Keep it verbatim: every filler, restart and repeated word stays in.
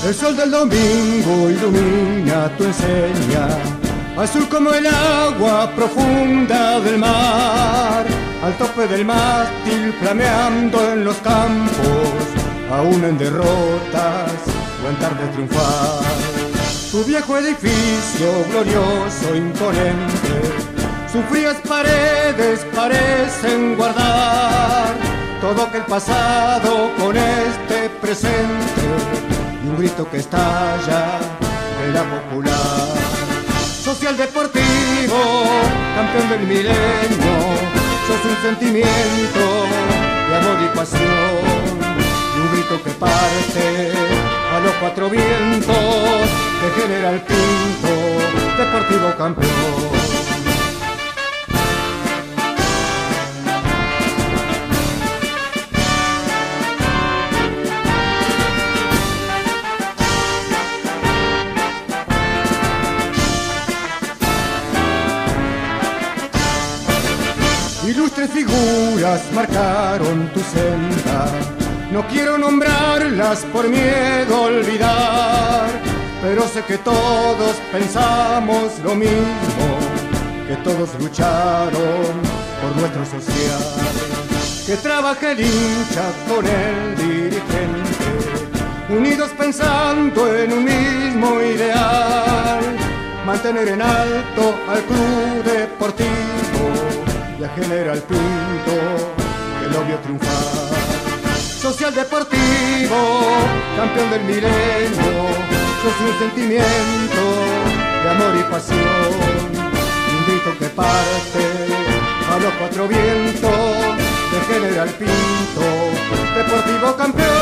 El sol del domingo ilumina tu enseña, azul como el agua profunda del mar, al tope del mástil flameando en los campos, aún en derrotas o en tarde triunfar. Tu viejo edificio glorioso, imponente, sus frías paredes parecen guardar todo aquel pasado con este presente, y un grito que estalla de la popular. Social deportivo, campeón del milenio, sos un sentimiento de amor y pasión, y un grito que parte a los cuatro vientos de General Pinto, deportivo campeón. Ilustres figuras marcaron tu senda, no quiero nombrarlas por miedo a olvidar, pero sé que todos pensamos lo mismo, que todos lucharon por nuestro social. Que trabaje el hincha con el dirigente, unidos pensando en un mismo ideal, mantener en alto al club deportivo y a General Pinto, que lo vio triunfar. Social deportivo, campeón del milenio, sos un sentimiento de amor y pasión, un grito que parte a los cuatro vientos de General Pinto, deportivo campeón.